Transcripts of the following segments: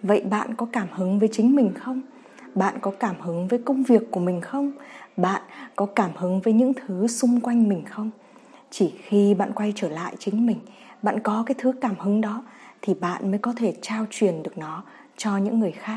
Vậy bạn có cảm hứng với chính mình không? Bạn có cảm hứng với công việc của mình không? Bạn có cảm hứng với những thứ xung quanh mình không? Chỉ khi bạn quay trở lại chính mình, bạn có cái thứ cảm hứng đó thì bạn mới có thể trao truyền được nó cho những người khác.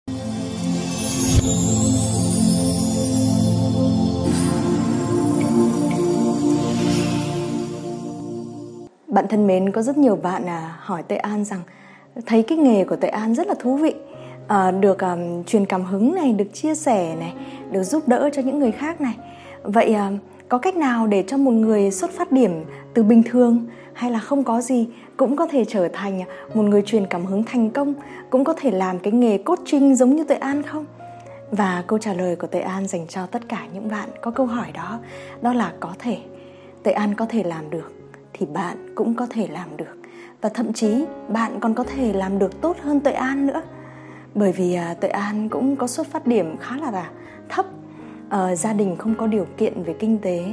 Bạn thân mến, có rất nhiều bạn hỏi Tuệ An rằng thấy cái nghề của Tuệ An rất là thú vị, được truyền cảm hứng này, được chia sẻ này, được giúp đỡ cho những người khác này. Vậy có cách nào để cho một người xuất phát điểm từ bình thường hay là không có gì cũng có thể trở thành một người truyền cảm hứng thành công, cũng có thể làm cái nghề coaching giống như Tuệ An không? Và câu trả lời của Tuệ An dành cho tất cả những bạn có câu hỏi đó là có thể. Tuệ An có thể làm được thì bạn cũng có thể làm được. Và thậm chí bạn còn có thể làm được tốt hơn Tuệ An nữa. Bởi vì Tuệ An cũng có xuất phát điểm khá là thấp. Gia đình không có điều kiện về kinh tế,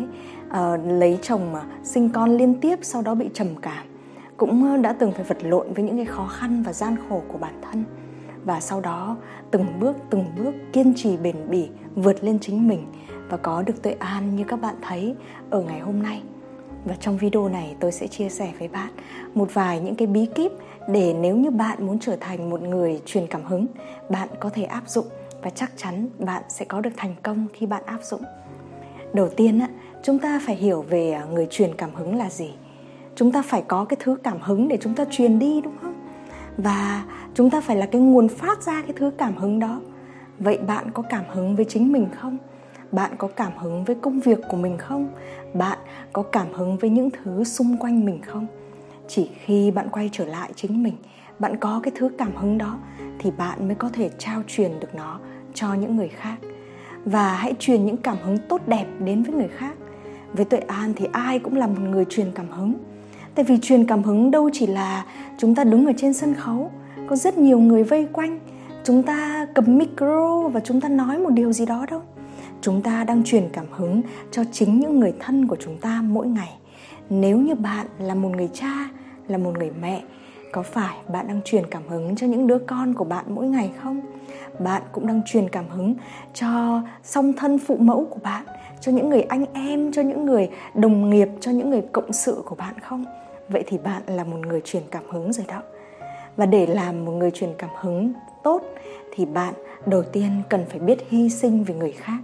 lấy chồng mà sinh con liên tiếp, sau đó bị trầm cảm. Cũng đã từng phải vật lộn với những cái khó khăn và gian khổ của bản thân. Và sau đó từng bước kiên trì bền bỉ vượt lên chính mình và có được Tuệ An như các bạn thấy ở ngày hôm nay. Và trong video này tôi sẽ chia sẻ với bạn một vài những cái bí kíp để nếu như bạn muốn trở thành một người truyền cảm hứng, bạn có thể áp dụng và chắc chắn bạn sẽ có được thành công khi bạn áp dụng. Đầu tiên chúng ta phải hiểu về người truyền cảm hứng là gì. Chúng ta phải có cái thứ cảm hứng để chúng ta truyền đi, đúng không? Và chúng ta phải là cái nguồn phát ra cái thứ cảm hứng đó. Vậy bạn có cảm hứng với chính mình không? Bạn có cảm hứng với công việc của mình không? Bạn có cảm hứng với những thứ xung quanh mình không? Chỉ khi bạn quay trở lại chính mình, bạn có cái thứ cảm hứng đó thì bạn mới có thể trao truyền được nó cho những người khác. Và hãy truyền những cảm hứng tốt đẹp đến với người khác. Với Tuệ An thì ai cũng là một người truyền cảm hứng. Tại vì truyền cảm hứng đâu chỉ là chúng ta đứng ở trên sân khấu, có rất nhiều người vây quanh, chúng ta cầm micro và chúng ta nói một điều gì đó đâu. Chúng ta đang truyền cảm hứng cho chính những người thân của chúng ta mỗi ngày. Nếu như bạn là một người cha, là một người mẹ, có phải bạn đang truyền cảm hứng cho những đứa con của bạn mỗi ngày không? Bạn cũng đang truyền cảm hứng cho song thân phụ mẫu của bạn, cho những người anh em, cho những người đồng nghiệp, cho những người cộng sự của bạn không? Vậy thì bạn là một người truyền cảm hứng rồi đó. Và để làm một người truyền cảm hứng tốt thì bạn đầu tiên cần phải biết hy sinh vì người khác.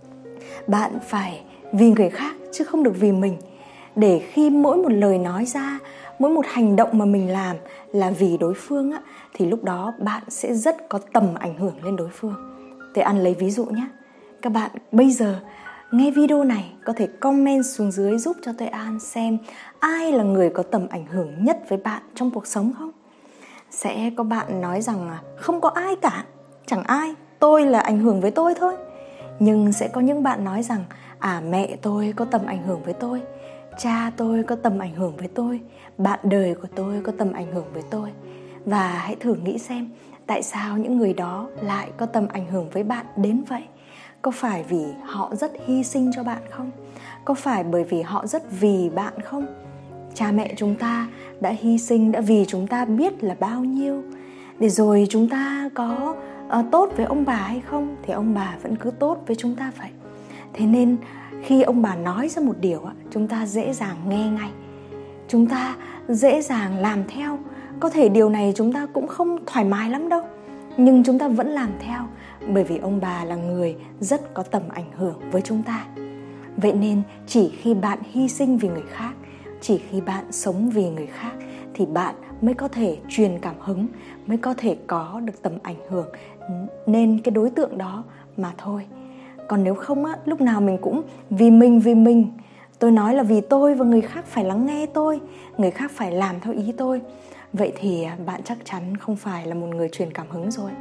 Bạn phải vì người khác chứ không được vì mình. Để khi mỗi một lời nói ra, mỗi một hành động mà mình làm là vì đối phương thì lúc đó bạn sẽ rất có tầm ảnh hưởng lên đối phương. Tuệ An lấy ví dụ nhé. Các bạn bây giờ nghe video này có thể comment xuống dưới giúp cho Tuệ An xem ai là người có tầm ảnh hưởng nhất với bạn trong cuộc sống không? Sẽ có bạn nói rằng không có ai cả, chẳng ai, tôi là ảnh hưởng với tôi thôi. Nhưng sẽ có những bạn nói rằng mẹ tôi có tầm ảnh hưởng với tôi, cha tôi có tầm ảnh hưởng với tôi, bạn đời của tôi có tầm ảnh hưởng với tôi. Và hãy thử nghĩ xem tại sao những người đó lại có tầm ảnh hưởng với bạn đến vậy. Có phải vì họ rất hy sinh cho bạn không? Có phải bởi vì họ rất vì bạn không? Cha mẹ chúng ta đã hy sinh, đã vì chúng ta biết là bao nhiêu. Để rồi chúng ta có tốt với ông bà hay không thì ông bà vẫn cứ tốt với chúng ta vậy. Thế nên khi ông bà nói ra một điều, chúng ta dễ dàng nghe ngay, chúng ta dễ dàng làm theo. Có thể điều này chúng ta cũng không thoải mái lắm đâu, nhưng chúng ta vẫn làm theo, bởi vì ông bà là người rất có tầm ảnh hưởng với chúng ta. Vậy nên chỉ khi bạn hy sinh vì người khác, chỉ khi bạn sống vì người khác thì bạn mới có thể truyền cảm hứng, mới có thể có được tầm ảnh hưởng nên cái đối tượng đó mà thôi. Còn nếu không lúc nào mình cũng vì mình. Tôi nói là vì tôi và người khác phải lắng nghe tôi, người khác phải làm theo ý tôi. Vậy thì bạn chắc chắn không phải là một người truyền cảm hứng rồi.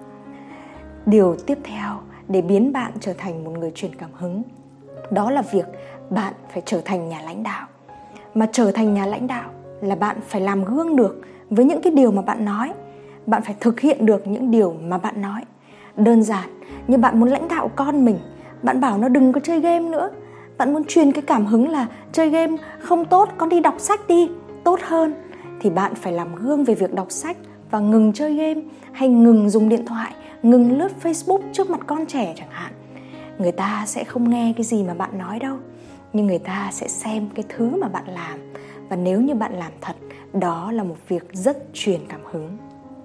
Điều tiếp theo để biến bạn trở thành một người truyền cảm hứng, đó là việc bạn phải trở thành nhà lãnh đạo. Mà trở thành nhà lãnh đạo là bạn phải làm gương được với những cái điều mà bạn nói. Bạn phải thực hiện được những điều mà bạn nói. Đơn giản như bạn muốn lãnh đạo con mình, bạn bảo nó đừng có chơi game nữa. Bạn muốn truyền cái cảm hứng là chơi game không tốt, con đi đọc sách đi, tốt hơn. Thì bạn phải làm gương về việc đọc sách, và ngừng chơi game, hay ngừng dùng điện thoại, ngừng lướt Facebook trước mặt con trẻ chẳng hạn. Người ta sẽ không nghe cái gì mà bạn nói đâu, nhưng người ta sẽ xem cái thứ mà bạn làm. Và nếu như bạn làm thật, đó là một việc rất truyền cảm hứng.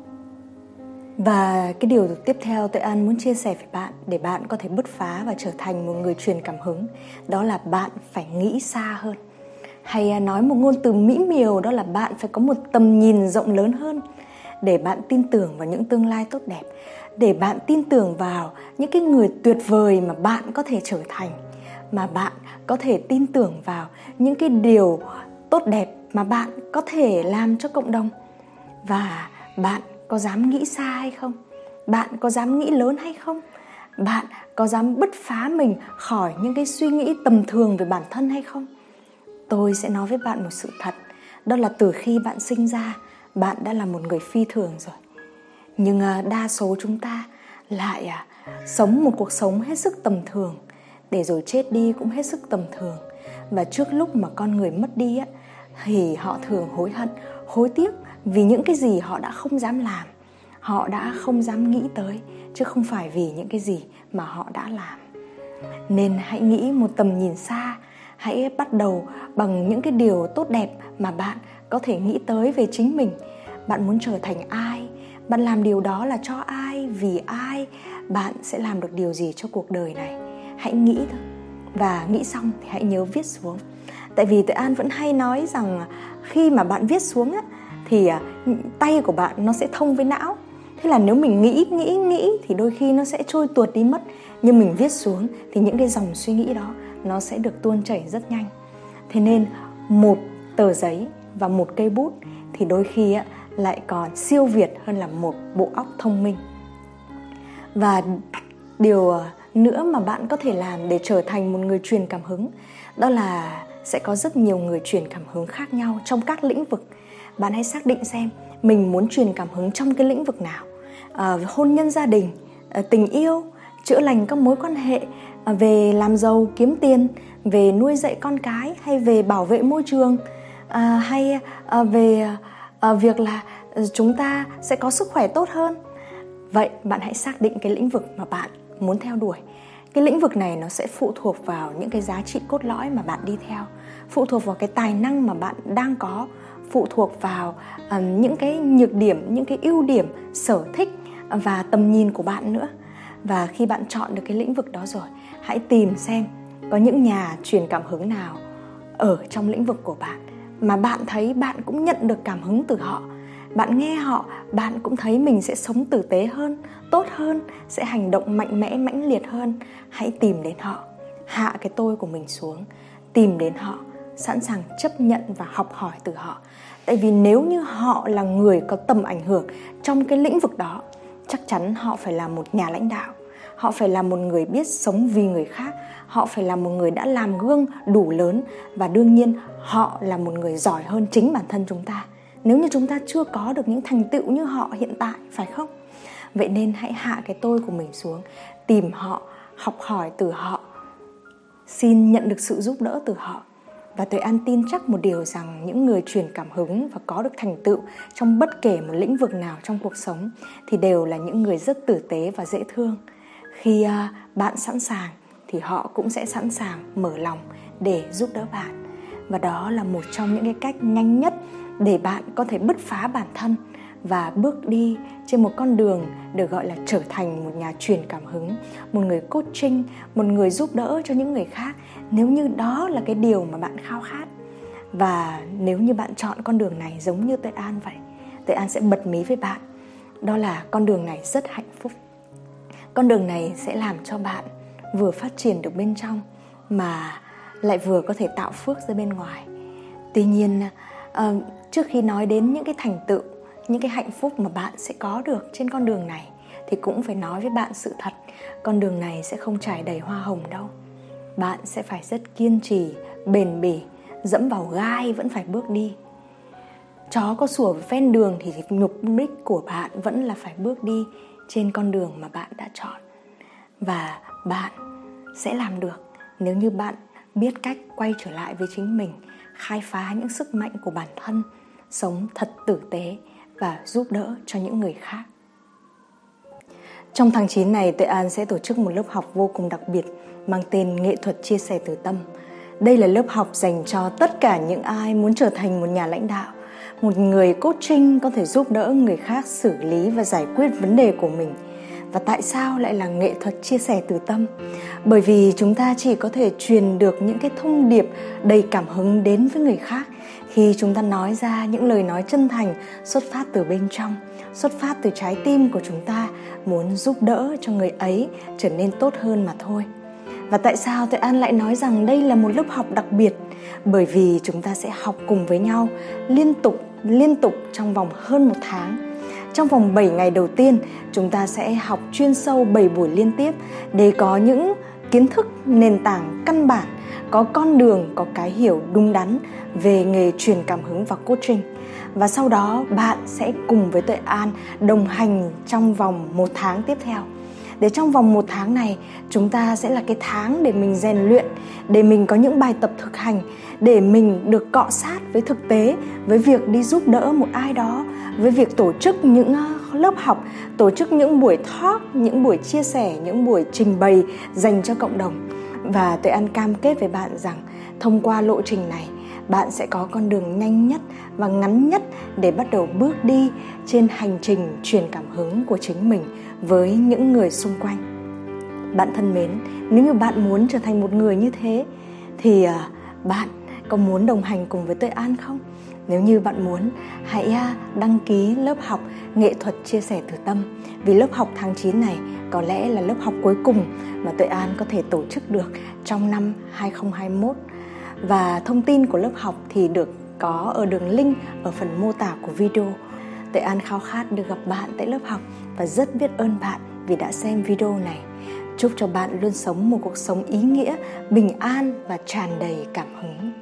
Và cái điều tiếp theo Tuệ An muốn chia sẻ với bạn để bạn có thể bứt phá và trở thành một người truyền cảm hứng, đó là bạn phải nghĩ xa hơn. Hay nói một ngôn từ mỹ miều, đó là bạn phải có một tầm nhìn rộng lớn hơn, để bạn tin tưởng vào những tương lai tốt đẹp, để bạn tin tưởng vào những cái người tuyệt vời mà bạn có thể trở thành, mà bạn có thể tin tưởng vào những cái điều tốt đẹp mà bạn có thể làm cho cộng đồng. Và bạn có dám nghĩ xa hay không? Bạn có dám nghĩ lớn hay không? Bạn có dám bứt phá mình khỏi những cái suy nghĩ tầm thường về bản thân hay không? Tôi sẽ nói với bạn một sự thật, đó là từ khi bạn sinh ra, bạn đã là một người phi thường rồi. Nhưng đa số chúng ta lại sống một cuộc sống hết sức tầm thường, để rồi chết đi cũng hết sức tầm thường. Và trước lúc mà con người mất đi thì họ thường hối hận, hối tiếc vì những cái gì họ đã không dám làm, họ đã không dám nghĩ tới, chứ không phải vì những cái gì mà họ đã làm. Nên hãy nghĩ một tầm nhìn xa, hãy bắt đầu bằng những cái điều tốt đẹp mà bạn có thể nghĩ tới về chính mình. Bạn muốn trở thành ai? Bạn làm điều đó là cho ai? Vì ai? Bạn sẽ làm được điều gì cho cuộc đời này? Hãy nghĩ thôi. Và nghĩ xong thì hãy nhớ viết xuống. Tại vì Tuệ An vẫn hay nói rằng khi mà bạn viết xuống thì tay của bạn nó sẽ thông với não. Thế là nếu mình nghĩ thì đôi khi nó sẽ trôi tuột đi mất. Nhưng mình viết xuống thì những cái dòng suy nghĩ đó nó sẽ được tuôn chảy rất nhanh. Thế nên một tờ giấy và một cây bút thì đôi khi lại còn siêu việt hơn là một bộ óc thông minh. Và điều nữa mà bạn có thể làm để trở thành một người truyền cảm hứng, đó là sẽ có rất nhiều người truyền cảm hứng khác nhau trong các lĩnh vực. Bạn hãy xác định xem mình muốn truyền cảm hứng trong cái lĩnh vực nào. Hôn nhân gia đình, tình yêu, chữa lành các mối quan hệ, về làm giàu kiếm tiền, về nuôi dạy con cái, hay về bảo vệ môi trường, hay về việc là chúng ta sẽ có sức khỏe tốt hơn. Vậy bạn hãy xác định cái lĩnh vực mà bạn muốn theo đuổi. Cái lĩnh vực này nó sẽ phụ thuộc vào những cái giá trị cốt lõi mà bạn đi theo, phụ thuộc vào cái tài năng mà bạn đang có, phụ thuộc vào những cái nhược điểm, những cái ưu điểm, sở thích và tầm nhìn của bạn nữa. Và khi bạn chọn được cái lĩnh vực đó rồi, hãy tìm xem có những nhà truyền cảm hứng nào ở trong lĩnh vực của bạn mà bạn thấy bạn cũng nhận được cảm hứng từ họ. Bạn nghe họ, bạn cũng thấy mình sẽ sống tử tế hơn, tốt hơn, sẽ hành động mạnh mẽ, mãnh liệt hơn. Hãy tìm đến họ, hạ cái tôi của mình xuống, tìm đến họ, sẵn sàng chấp nhận và học hỏi từ họ. Tại vì nếu như họ là người có tầm ảnh hưởng trong cái lĩnh vực đó, chắc chắn họ phải là một nhà lãnh đạo, họ phải là một người biết sống vì người khác, họ phải là một người đã làm gương đủ lớn, và đương nhiên họ là một người giỏi hơn chính bản thân chúng ta, nếu như chúng ta chưa có được những thành tựu như họ hiện tại, phải không? Vậy nên hãy hạ cái tôi của mình xuống, tìm họ, học hỏi từ họ, xin nhận được sự giúp đỡ từ họ. Và Tuệ An tin chắc một điều rằng những người truyền cảm hứng và có được thành tựu trong bất kể một lĩnh vực nào trong cuộc sống thì đều là những người rất tử tế và dễ thương. Khi bạn sẵn sàng thì họ cũng sẽ sẵn sàng mở lòng để giúp đỡ bạn. Và đó là một trong những cái cách nhanh nhất để bạn có thể bứt phá bản thân và bước đi trên một con đường được gọi là trở thành một nhà truyền cảm hứng, một người coaching, một người giúp đỡ cho những người khác, nếu như đó là cái điều mà bạn khao khát. Và nếu như bạn chọn con đường này giống như Tuệ An vậy, Tuệ An sẽ bật mí với bạn, đó là con đường này rất hạnh phúc. Con đường này sẽ làm cho bạn vừa phát triển được bên trong mà lại vừa có thể tạo phước ra bên ngoài. Tuy nhiên, trước khi nói đến những cái thành tựu, những cái hạnh phúc mà bạn sẽ có được trên con đường này, thì cũng phải nói với bạn sự thật, con đường này sẽ không trải đầy hoa hồng đâu. Bạn sẽ phải rất kiên trì, bền bỉ, dẫm vào gai vẫn phải bước đi. Chó có sủa ven đường thì mục đích của bạn vẫn là phải bước đi trên con đường mà bạn đã chọn. Và bạn sẽ làm được nếu như bạn biết cách quay trở lại với chính mình, khai phá những sức mạnh của bản thân, sống thật tử tế và giúp đỡ cho những người khác. Trong tháng 9 này, Tuệ An sẽ tổ chức một lớp học vô cùng đặc biệt mang tên Nghệ thuật chia sẻ từ tâm. Đây là lớp học dành cho tất cả những ai muốn trở thành một nhà lãnh đạo, một người coaching có thể giúp đỡ người khác xử lý và giải quyết vấn đề của mình. Và tại sao lại là nghệ thuật chia sẻ từ tâm? Bởi vì chúng ta chỉ có thể truyền được những cái thông điệp đầy cảm hứng đến với người khác khi chúng ta nói ra những lời nói chân thành xuất phát từ bên trong, xuất phát từ trái tim của chúng ta, muốn giúp đỡ cho người ấy trở nên tốt hơn mà thôi. Và tại sao Tuệ An lại nói rằng đây là một lớp học đặc biệt? Bởi vì chúng ta sẽ học cùng với nhau liên tục trong vòng hơn 1 tháng. Trong vòng 7 ngày đầu tiên, chúng ta sẽ học chuyên sâu 7 buổi liên tiếp để có những kiến thức nền tảng căn bản, có con đường, có cái hiểu đúng đắn về nghề truyền cảm hứng và coaching. Và sau đó bạn sẽ cùng với Tuệ An đồng hành trong vòng 1 tháng tiếp theo. Để trong vòng 1 tháng này, chúng ta sẽ là cái tháng để mình rèn luyện, để mình có những bài tập thực hành, để mình được cọ sát với thực tế, với việc đi giúp đỡ một ai đó, với việc tổ chức những lớp học, tổ chức những buổi talk, những buổi chia sẻ, những buổi trình bày dành cho cộng đồng. Và Tuệ An cam kết với bạn rằng thông qua lộ trình này, bạn sẽ có con đường nhanh nhất và ngắn nhất để bắt đầu bước đi trên hành trình truyền cảm hứng của chính mình với những người xung quanh. Bạn thân mến, nếu như bạn muốn trở thành một người như thế thì bạn có muốn đồng hành cùng với Tuệ An không? Nếu như bạn muốn, hãy đăng ký lớp học Nghệ thuật chia sẻ từ tâm. Vì lớp học tháng 9 này có lẽ là lớp học cuối cùng mà Tuệ An có thể tổ chức được trong năm 2021. Và thông tin của lớp học thì được có ở đường link ở phần mô tả của video. Tuệ An khao khát được gặp bạn tại lớp học và rất biết ơn bạn vì đã xem video này. Chúc cho bạn luôn sống một cuộc sống ý nghĩa, bình an và tràn đầy cảm hứng.